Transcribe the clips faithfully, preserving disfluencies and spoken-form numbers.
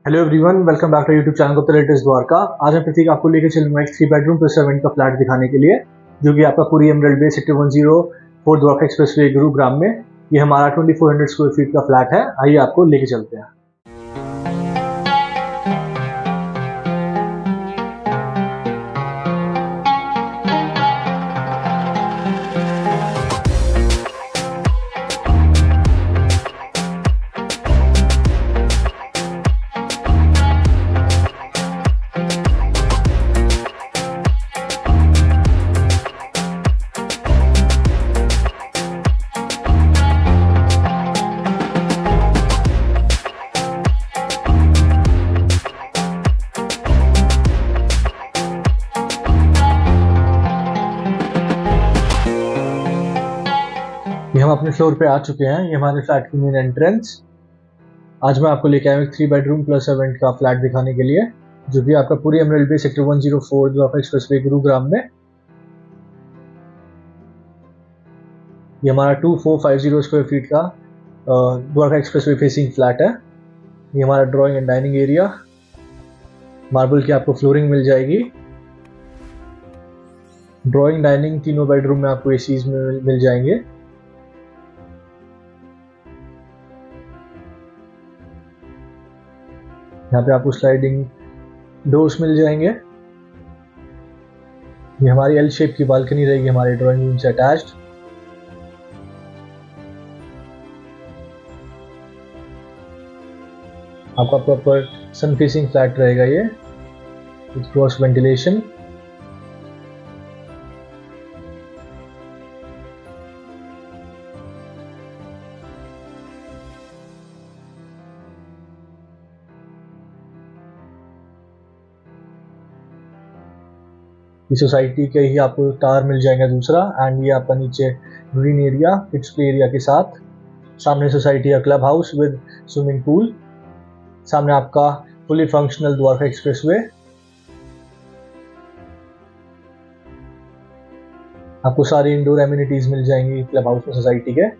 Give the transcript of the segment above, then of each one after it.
Hello everyone, welcome back to YouTube channel Gupta latest Dwarka. आज मैं प्रतीक आपको लेकर चलूंगा एक थ्री बेडरूम प्लस सेवन का फ्लैट दिखाने के लिए, जो कि आपका पूरी Emerald Bay sector one zero four Dwarka expressway Gurugram में। ये हमारा twenty four hundred square feet का फ्लैट है। आइए आपको लेके चलते हैं। ये हम अपने फ्लोर पे आ चुके हैं। ये हमारे फ्लैट की मेन एंट्रेंस। आज मैं आपको लेके आया हूँ एक थ्री बेडरूम प्लस सेवन का फ्लैट दिखाने के लिए, जो कि आपका पूरी Emerald Bay sector one zero four Dwarka expressway Gurugram में। ये हमारा two four five zero square feet का द्वारका एक्सप्रेसवे फेसिंग फ्लैट है। ये हमारा drawing and dining area, marble की आपको फ्लोरिंग मिल जाएगी। ड्राइंग डाइनिंग तीनों बेडरूम में आपको एसीज में मिल जाएंगे। यहाँ पे आपको स्लाइडिंग डोर्स मिल जाएंगे। ये हमारी एल शेप की बालकनी रहेगी हमारे ड्राइंग रूम से अटैच्ड। आपका प्रॉपर सन फेसिंग फ्लैट रहेगा ये, विथ क्रॉस वेंटिलेशन। इस सोसाइटी के ही आपको टावर मिल जाएगा दूसरा। एंड ये आपका नीचे green area, kids play area के साथ। सामने सोसाइटी का club house with swimming pool. सामने आपका फुली फंक्शनल द्वारका एक्सप्रेसवे। आपको सारी इंडोर एमिनिटीज मिल जाएंगी क्लब हाउस में सोसाइटी के।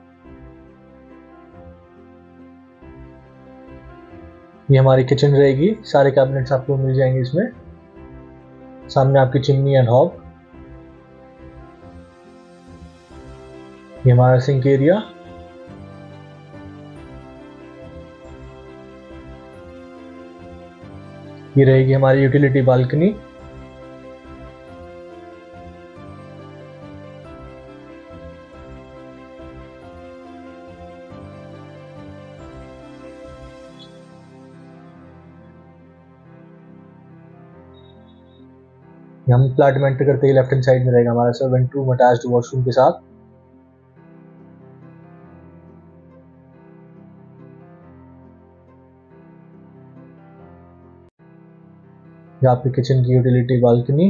ये हमारी किचन रहेगी, सारे कैबिनेट्स आपको मिल जाएंगे इसमें। सामने आपकी चिमनी एंड हॉब। ये हमारा सिंक एरिया। ये रहेगी हमारी यूटिलिटी बालकनी। हम फ्लैट में एंटर करते ही लेफ्ट हैंड साइड में रहेगा हमारा सर्वेंट रूम अटैच्ड वॉशरूम के साथ। ये आपकी किचन की यूटिलिटी बालकनी।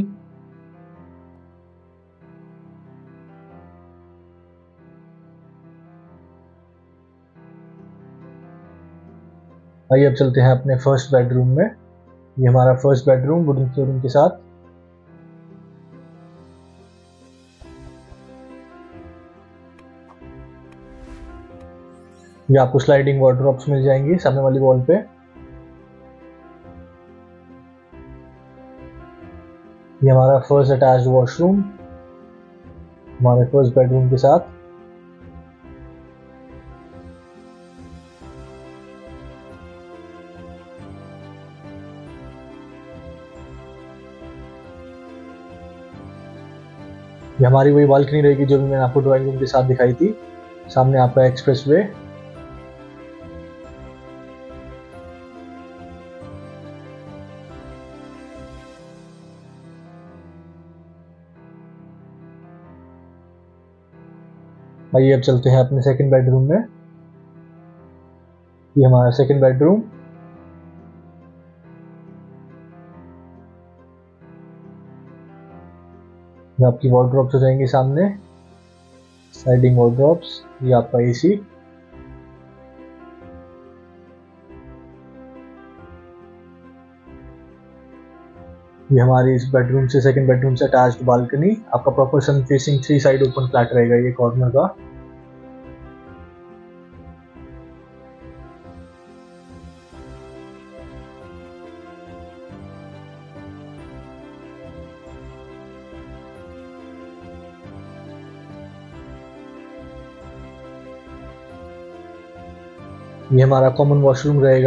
आइए अब चलते हैं अपने फर्स्ट बेडरूम में। ये हमारा फर्स्ट बेडरूम वुडन फ्लोरिंग के साथ। ये आपको स्लाइडिंग वार्डरोब्स मिल जाएंगी सामने वाली वॉल पे। ये हमारा फर्स्ट अटैच्ड वॉशरूम हमारे फर्स्ट बेडरूम के साथ। ये हमारी वही बालकनी रहेगी जो भी मैंने आपको ड्राइंग रूम के साथ दिखाई थी। सामने आपका एक्सप्रेसवे। आइए अब चलते हैं अपने सेकंड बेडरूम में। ये हमारा सेकंड बेडरूम। ये आपकी वार्डरोब्स हो जाएंगी सामने, स्लाइडिंग वार्डरोब्स। ये आपका एसी। ये हमारी इस बेडरूम से सेकंड बेडरूम से अटैच्ड बालकनी। आपका proper sun facing three side open flat रहेगा ये कॉर्नर का। ये हमारा कॉमन वॉशरूम रहेगा।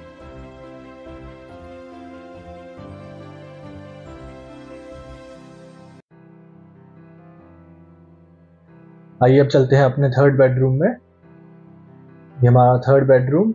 आइए अब चलते हैं अपने थर्ड बेडरूम में। ये हमारा थर्ड बेडरूम।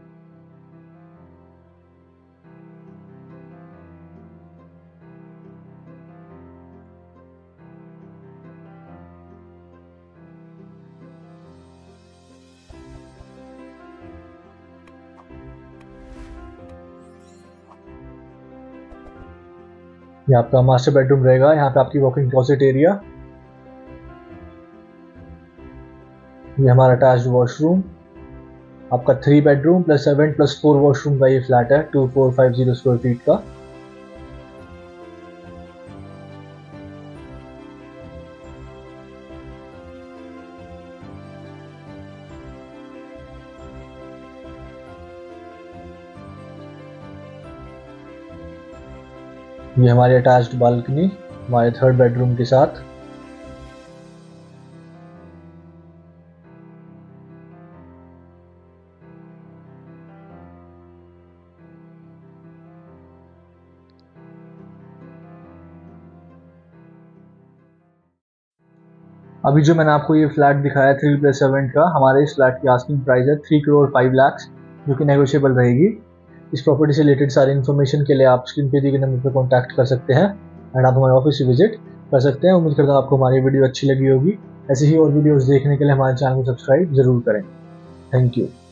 ये आपका मास्टर बेडरूम रहेगा। यहाँ पे आपकी वॉकिंग क्लोजेट एरिया। ये हमारा अटैच्ड वॉशरूम। आपका three bedroom plus servant plus four washroom का ये फ्लैट है, two four five zero square feet का। ये हमारी अटैच्ड बालकनी हमारे थर्ड बेडरूम के साथ। अभी जो मैंने आपको ये फ्लैट दिखाया थ्री प्लस सेवन का, हमारे इस फ्लैट की आस्किंग प्राइस है थ्री करोड़ फाइव लाख, जो कि नेगोशिएबल रहेगी। इस प्रॉपर्टी से रिलेटेड सारी इन्फॉर्मेशन के लिए आप स्क्रीन पे दिए गए नंबर पर कॉन्टैक्ट कर सकते हैं एंड आप हमारे ऑफिस से विजिट कर सकते हैं। उम्मीद करता हूँ आपको हमारी वीडियो अच्छी लगी होगी। ऐसे ही और वीडियोस देखने के लिए हमारे चैनल को सब्सक्राइब जरूर करें। Thank you.